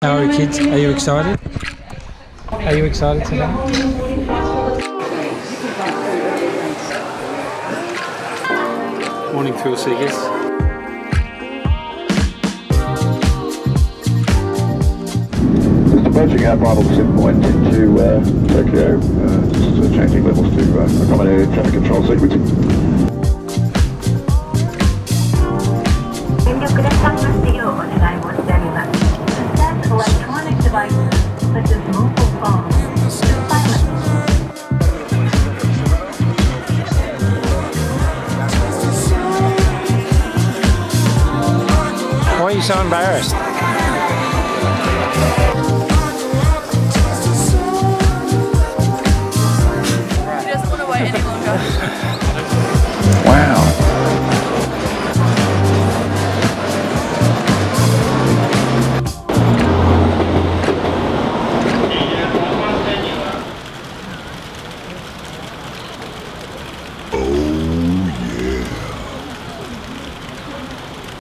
How are you kids? Are you excited? Are you excited today? Morning, thrill seekers. Just approaching our final sim point into Tokyo, just changing levels to accommodate traffic control sequencing. Electronic devices such as mobile phones to silence. Why are you so embarrassed?